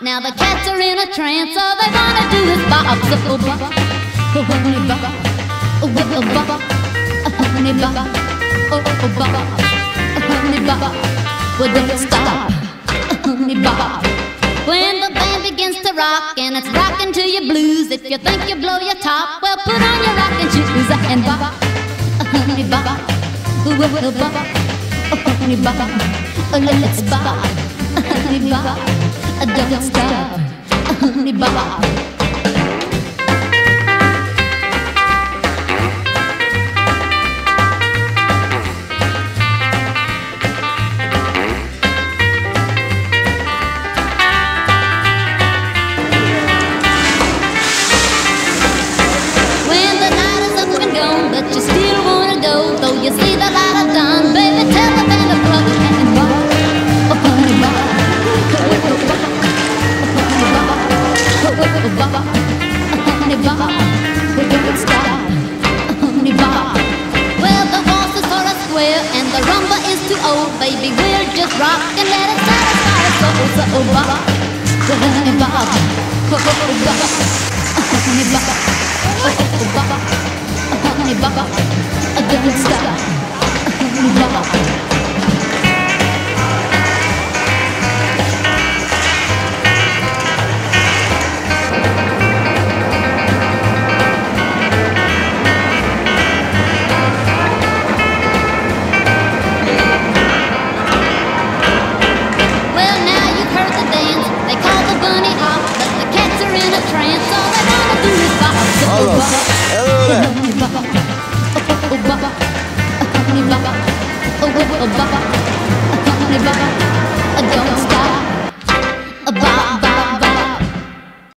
Now the cats are in a trance, all they wanna do is bop. Oh bop, oh honey bop, oh bop, oh honey bop, oh bop, oh honey bop. Well don't stop, oh honey bop. When the band begins to rock and it's rocking to your blues, if you think you blow your top, well put on your rocking shoes and bop, oh honey bop, oh bop, oh honey bop, oh let's bop, oh honey bop. Don't stop, honey bop. When the night is up and gone, but you still wanna go, though you see the light of dawn, baby, tell the band to plug and bop, oh honey bop. Bop, honey bop, we don't stop, honey bop. Well, the waltz is for a square and the rumba is too old, baby. We'll just rock and let it satisfy our souls. So bop, honey bop, bop, honey bop, bop, honey bop, don't stop, honey bop. Baba,